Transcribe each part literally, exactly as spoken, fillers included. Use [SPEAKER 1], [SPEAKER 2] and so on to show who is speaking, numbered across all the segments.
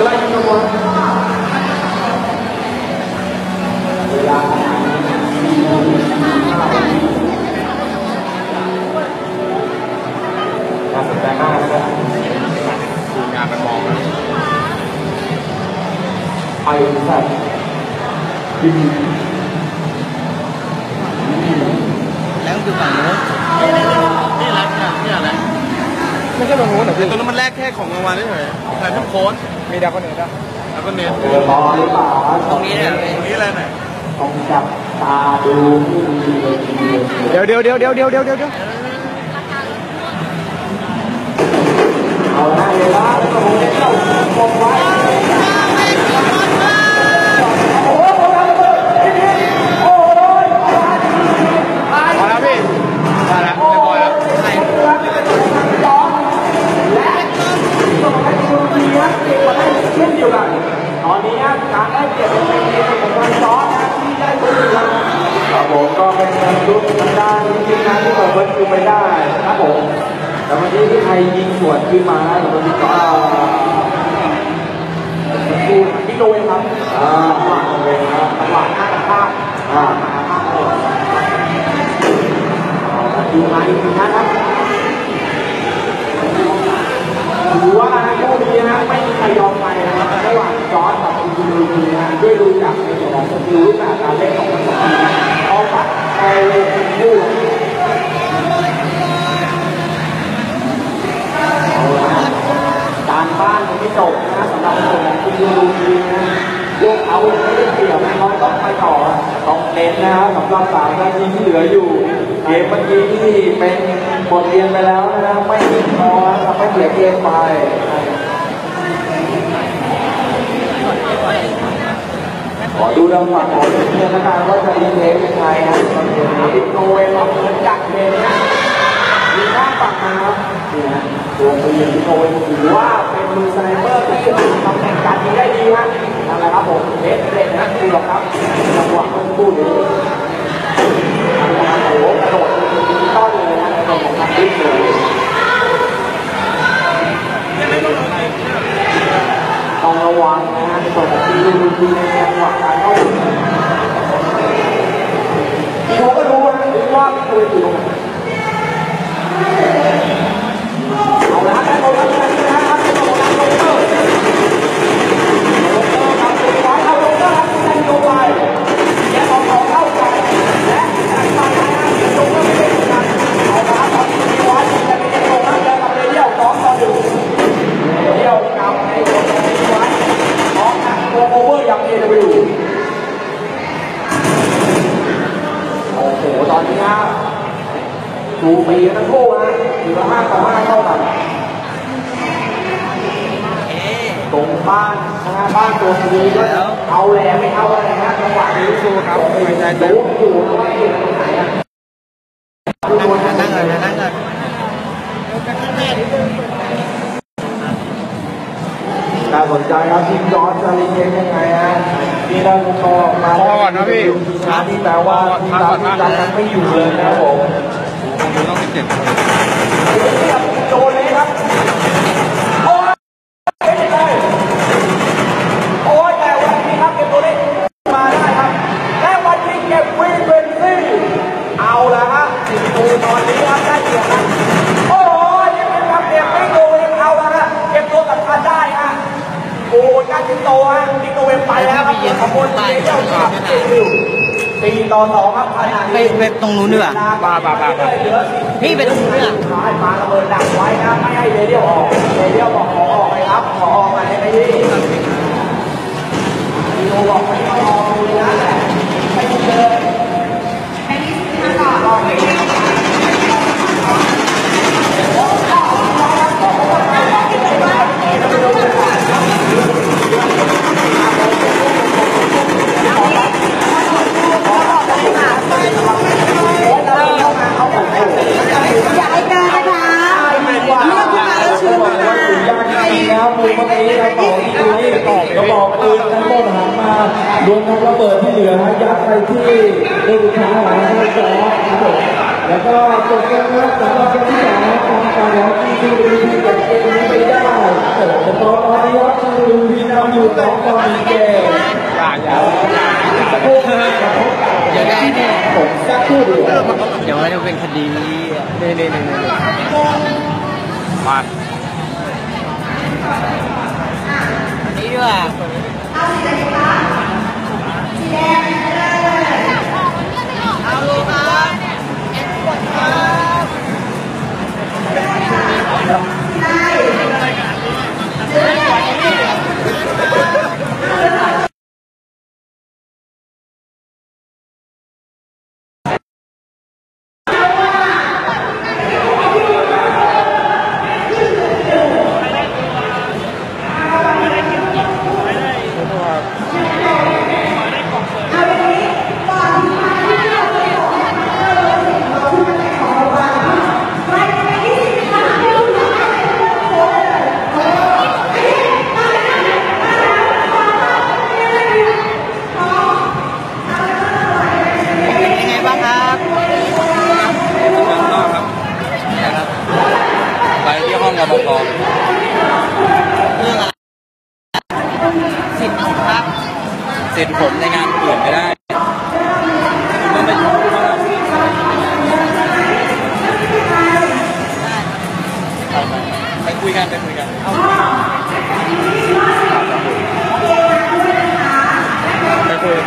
[SPEAKER 1] ไล่ตัวเวลาน่าสนใจมากนะครับดูงานมันมองนะไอ้สัตว์ดิน
[SPEAKER 2] แล้วอยู่ฝั่งโน้นนี่อะไรนี่อะไรนี่อะไร
[SPEAKER 3] ไม่ใช่ตรงนู้นหรอพี่
[SPEAKER 2] ตรงนั้นมันแรกแค่ของรางวัลเฉยๆแต่ทั้งโค้ด
[SPEAKER 3] มีดาวคนอื่นด้วย
[SPEAKER 2] แล้วก็เน็ต
[SPEAKER 1] ตรงนี้เนี่ย
[SPEAKER 2] ตรงนี้อะไรเนี่ย
[SPEAKER 1] ต้องจับตาดู
[SPEAKER 3] เดี๋ยวเดี๋ยวเดี๋ยวเดี๋ยวเดี๋ยวเดี๋ยวเดี๋ยว
[SPEAKER 1] เอาได้เลยนะแล้วก็ผมจะเข้าคงไว้โอ้โหโอ้โห
[SPEAKER 3] พอแล้วพี่มาแล้วเรียบร้อยแล้ว
[SPEAKER 1] และส่งให้ดูดีนะเก็บมาได้เช่นเดียวกันตอนนี้การได้เก็บเป็นเกมของการซ้อนนะที่ได้ตัวดีครับผมก็เป็นการลุ้นทางด้านทีมงานที่เปิดเผยคือไม่ได้ครับผมแต่วันนี้ที่ไทยยิงสวนขึ้นมาแล้ววันนี้ก็คู่ที่โดนครับอ่าหลังเลยครับหลังหน้าข้างอ่าหาข้างเลยดูมาอีกทีนะครับถือว่าคู่นี้นะไม่มีใครยอมใครนะครับระหว่างจอร์จกับอินโดนีเซียด้วยดูจากในส่วนของสกิลรูปแบบการเล่นของทั้งสองทีมเอาปัดเอาเป็นคู่การบ้านยังไม่จบนะสำหรับส่วนของอินโดนีเซียนะลูกเขาไม่ได้เปรียบนะเขาต้องไปต่อต้องเน้นนะครับสำหรับสามนาทีที่เหลืออยู่เกมเมื่อกี้ที่เป็นบทเรียนไปแล้วนะไม่ยิงพอทำให้เสียเกมไปขอดูดังหวะของเพื่อนนะครับว่าจะรีเทคยังไงนะตอนนี้ติดโนเวลล์เหมือนจากเกมนะมีหน้าฝั่งนะครับนี่นะตัวปืนที่โนเวลถือว่าเป็นมือสไนเปอร์ที่ทำแข่งการยิงได้ดีนะนั่นแหละครับผมเล็ดเล็ดนะคือหรอกครับจังหวะเมื่อคู่นี้โอ้โหกระโดดดิจิตอลเลยนะกระโดดของการดิ้นเลยต้องระวังนะฮะในส่วนของทีมทีมในจังหวะการเข้าอีโวก็รู้นะรู้ว่าไม่ควรอยู่ตรงไหนเอาละได้โดนแล้วนะครับได้โดนแล้วโดนเตอร์โดนเตอร์ครับเป็นไว้เอาโดนเตอร์ครับได้โดนไปแยกออกเข้ากันและทางฝั่งนั้นโดนเตอร์ไม่ได้เหมือนกันเอาละครับตอนนี้มีไว้จะเป็นโดนนะเจอกับเรเดียลสองต่อหนึ่งเรเดียลกับไอ้โดนมีไว้ออกนะตัวโอเวอร์อย่าง เอ ดับเบิลยู โอ้โหตอนนี้นะดูปีทั้งคู่นะถือว่าห้าต่อห้าเท่ากันตรงบ้านนะบ้านตัวนี้ก็เอาแหลมไม่เอาอะไรนะจังหวะนี้ดูครับไม่ใจดูอยู่นะว่าอยู่ตรงไหนอ่ะนั่งนั่งเลยนั่งเลยน่าสนใจครับทีมจอร์จจะรีเทคยังไงฮะที่ได้มุมมองมาพอก่อนนะพี่ช้าที่แปลว่าทีมเราที่ดันไม่อยู่เลยนะครับผมต้องเจ็บโดนเลยครับโอ้ยโอ้ยแต่วันนี้ครับเก็บตัวนี้มาได้ครับและวันนี้เก็บวินเวนซี่เอาละฮะสิบตัวตอนนี้ครับได้เกียรติโอ้ยยังเป็นครับเก็บไม่โดนเอาละฮะเก็บตัวสำคัญได้ฮะโอ้ยการจิงโตฮะจิงโตเวไปแล้วครับขบวนเลี้ยวครับตีต่อสองครับไปไปตรงนู้นดีกว่าบ้าบ้าบ้าพี่ไปตรงนู้นดีกว่าท้ายมาระเบิดดักไว้นะไม่ให้เลี้ยวออกเลี้ยวบอกขอออกไปครับขอออกไปให้ดีจิงโตบอกไม่ต้องออกเลยนะแต่ไม่เลยให้ดีมาก่อนออกไป
[SPEAKER 4] อย่าให้การนะคะเลือกผู้มาแล้วชื่อมา
[SPEAKER 1] แล้วมือเมื่อกี้เราต่อที่ดูนี่กระบอกปืนทั้งหมดหันมาโดนทั้งระเบิดที่เหลือยัดไปที่เด็กชายของเราจอครับผมแล้วก็จบเกมนะสำหรับเกมที่สองของการร้องที่ดูดีจากเกมนี้ไปได้เป็นตัวตอนนี้ครับคือวีนำอยู่สองต่อหนึ่งเกมอย่าอย่าอย่าสักครู่อย่าได้เนี่ยผมสักครู่เดียว
[SPEAKER 2] เดี๋ยวจะเป็นคดีนี่นี่นี่นี่มาอันนี้ด้วยเอาสีอะไรคะสีแดงเอาลูกครับเอ็นกดครับใช่
[SPEAKER 3] ไปที่ห้องรปภ
[SPEAKER 2] เรื่องอะไรสิทธิ์ครับ
[SPEAKER 3] สิทธิ์ผมในงานอื่นไม่ได้คุณต้องไปไปคุยกันไปคุยกันไปคุย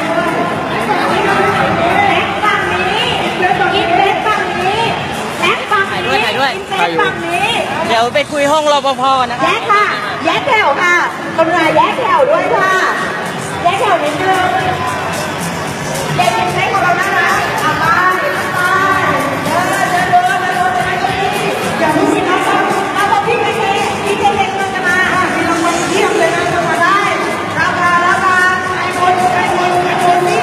[SPEAKER 4] ฝั่งนี้กินเล็กฝั่งนี้แล็กฝั่งนี้กินเล็กฝั่งนี้
[SPEAKER 2] เดี๋ยวไปคุยห้องรปภนะคะ
[SPEAKER 4] แยกค่ะแยกแถวค่ะกรุณาแยกแถวด้วยค่ะแยกแถวนิดนึงเด็กๆใช้ของเรานะคะอ่ะไปไปเดินเดินเดินเดินเดินเดินอย่าเพิ่งสิครับเอาบอกพี่ไปเลยพี่เด็กๆมันจะมาอ่ะพี่ลองคนเที่ยวเลยนะจะมาได้ราคาราคาไอ้คนไอ้คนไอ้คนนี่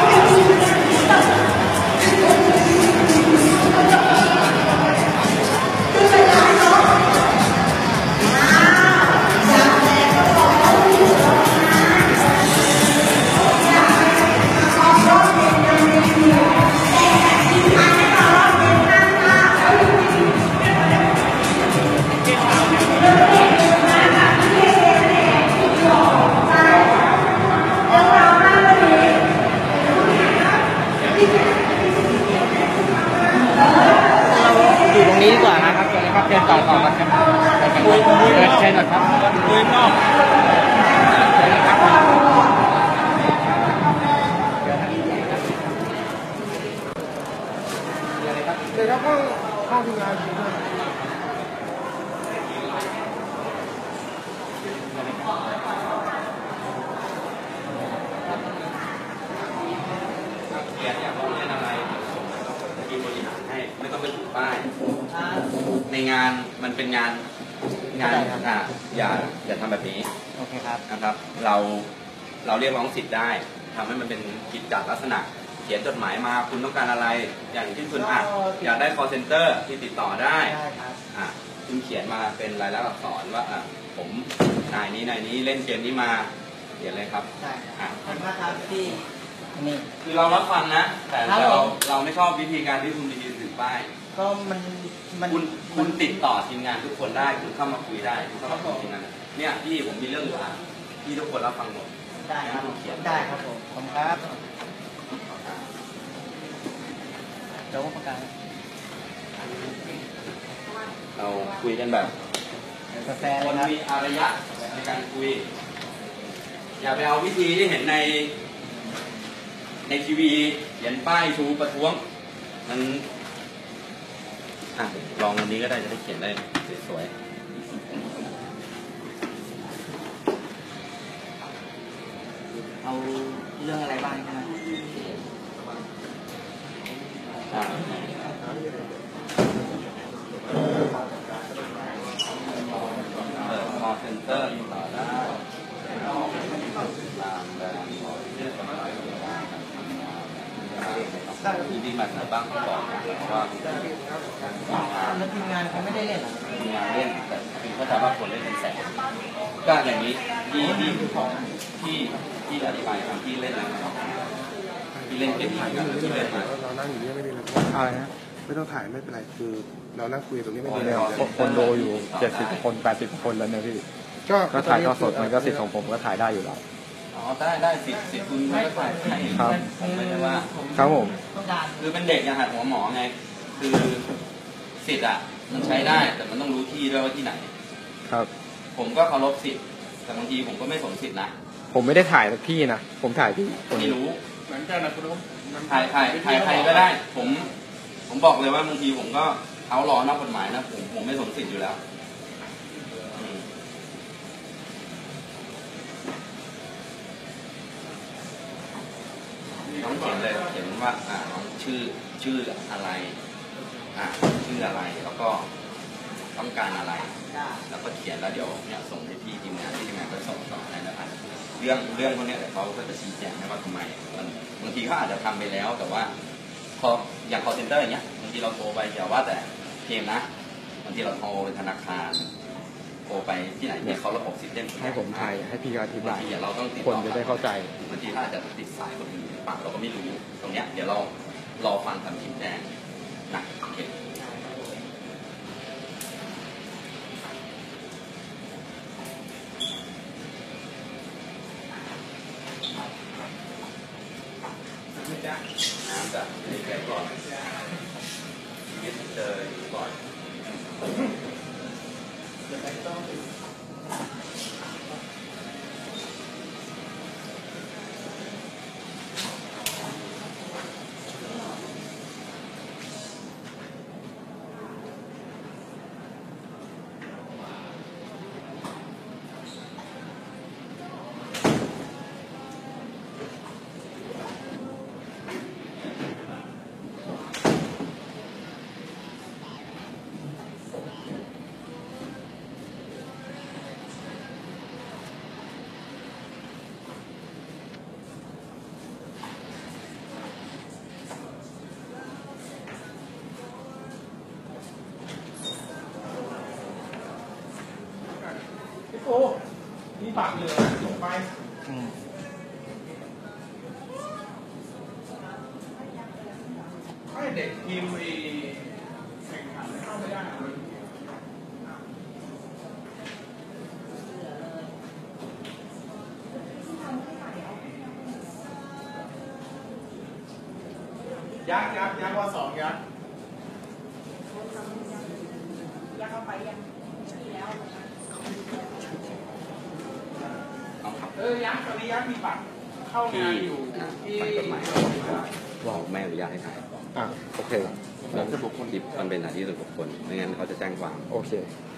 [SPEAKER 2] อยู่ตรงนี้ดีกว่านะครับเชิญครับเชิญต่อต่อครับคุยคุยเชิญครับคุยนอก
[SPEAKER 3] เดี๋ยวครับห้องห้องทำงานเขียนอยากลงเล่นอะไรทีมบริหารให้ไม่ต้องไปถูกป้ายในงานมันเป็นงานงานอ่ะอย่าอย่าทำแบบนี้
[SPEAKER 2] โอเคครับ
[SPEAKER 3] นะครับเราเราเรียกร้องสิทธิ์ได้ทำให้มันเป็นกิจจลักษณะเขียนจดหมายมาคุณต้องการอะไรอย่างที่คุณอ่ะอยากได้ call center ที่ติดต่อได้อ่ะคุณเขียนมาเป็นรายลักษณ์อักษรว่าอ่ะผมนายนี้นายนี้เล่นเกมนี้มาเขียนเลยครับ
[SPEAKER 2] ใช่อ่ะขอบคุณมากครับที่นี่
[SPEAKER 3] คือเรารับฟังนะแต่เราเราไม่ชอบวิธีการที่คุณยืนถือป้าย
[SPEAKER 2] ก็มันมัน
[SPEAKER 3] คุณคุณติดต่อทีมงานทุกคนได้คุณเข้ามาคุยได้คุณเข้ามาคุยทีมงานเนี่ยพี่ผมมีเรื่องอยู่อ่ะพี่ทุกคนรับฟังหมด
[SPEAKER 2] ได้ครับได้ครับผมขอบคุณครับเดี๋ยวประกาศ
[SPEAKER 3] เราคุยกันแบบ
[SPEAKER 2] คน
[SPEAKER 3] มีอารยะในการคุยอย่าไปเอาวิธีที่เห็นในในทีวีเขียนป้ายชูประท้วงมันอ่ะลองวันนี้ก็ได้จะได้เขียนได้สวย
[SPEAKER 2] เอาเรื่องอะไรบ้างนะ
[SPEAKER 3] อ่าเปิดคอเซ็นเตอร์อยู่ต่อได้ตามแบบที่ดีแบบไหนบ้างบอกว่า
[SPEAKER 2] แล้วทีมงานเขาไม่ได้เล่นหรอ
[SPEAKER 3] ทีมงานเล่นแต่คือเขาจะว่าคนเล่นเป็นแสนก็อย่างนี้ที่ที่ที่ที่อธิบายครับที่เล่นอะไรที่เล่นเกมถ่ายกันที่เล่นมา
[SPEAKER 5] เรานั่งอยู่นี่ไม่มี
[SPEAKER 2] อะไรนะ
[SPEAKER 5] ไม่ต้องถ่ายไม่เป็นไรคือเรานั่งคุยตรงนี้ไม่มีอะไร
[SPEAKER 6] คนโดอยู่เจ็ดสิบคนแปดสิบคนแล้วเนี่ยพี่
[SPEAKER 2] ก็ก็ถ่ายทอดสดมันก็สิทธิ์ของผมก็ถ่ายได้อยู่แล้ว
[SPEAKER 3] อ๋อได้ได้สิทธิ์สิทธิ์คุณก็ถ่ายให้
[SPEAKER 2] ครับ
[SPEAKER 3] ผมไม่ได้ว่า
[SPEAKER 2] ครับผม
[SPEAKER 3] คือเป็นเด็กอย่างหัดหัวหมอไง คือสิทธิ์อ่ะมันใช้ได้แต่มันต้องรู้ที่ด้วยว่าที่ไหน
[SPEAKER 2] ครับ
[SPEAKER 3] ผมก็เคารพสิทธิ์แต่บางทีผมก็ไม่สนสิทธิ์นะ
[SPEAKER 2] ผมไม่ได้ถ่ายสักที่นะผมถ่ายที่คน
[SPEAKER 3] ไม่
[SPEAKER 2] นี้
[SPEAKER 3] รู้
[SPEAKER 5] เหมือนกันนะคุณลุง
[SPEAKER 3] ถ่ายถ่ายถ่ายใครก็ได้ ผม ผมบอกเลยว่าบางทีผมก็เอาล้อนอกกฎหมายนะผมผมไม่สนสิทธิ์อยู่แล้วอืมน้องเขียนเลยเขียนว่าอ่าน้องชื่อชื่ออะไรอ่าชื่ออะไรแล้วก็ต้องการอะไร แล้วก็เขียนแล้วเดี๋ยวเนี่ยส่งให้พี่ทีมงานที่ทีมงานก็ส่งต่อให้นะครับเรื่องเรื่องพวกนี้เดี๋ยวเขาก็จะชี้แจงให้ว่าทำไมมันบางทีเขาอาจจะทำไปแล้วแต่ว่าพออย่าง call center อย่างเงี้ยบางทีเราโทรไปอย่าว่าแต่เกมนะบางทีเราโทรไปธนาคารโทรไปที่ไหนที่เขาระบบซิสเต็ม
[SPEAKER 2] ให้ผมถ่ายให้พี่เขาอธิ
[SPEAKER 3] บา
[SPEAKER 2] บาง ย
[SPEAKER 3] ทีเราต้องติด
[SPEAKER 2] คน
[SPEAKER 3] ต่อ
[SPEAKER 2] จะได้เข้าใจ
[SPEAKER 3] บางทีเขาอาจจะติดสายคนอื่นหรือเปล่าเราก็ไม่รู้ตรงเนี้ยเดี๋ยวเรารอฟังคำชี้แจงนะโอเค น้ำจะรีแกก่อนยึดเจอก่อน
[SPEAKER 5] พี่โก้นี่ปากเหลือลงไปให้เด็กทีมไอ้แข่งขันเข้าไม่ได้อะยักษ์ยักษ์ยักษ์ว่าสองยักษ์ยักษ์เข้าไปยังที่แล้ว เออยักษ์ตอนนี้ยักษ์มีบัตรเข้างานอยู่ที่
[SPEAKER 3] ฝ่ายกฎหมายบอกไม่อนุญาตให้ถ่าย
[SPEAKER 2] อ่ะโอเค
[SPEAKER 3] แล้วบุคคลที่มันเป็นหน้าที่ส่วนบุคคลไม่งั้นเขาจะแจ้งความ
[SPEAKER 2] โอเค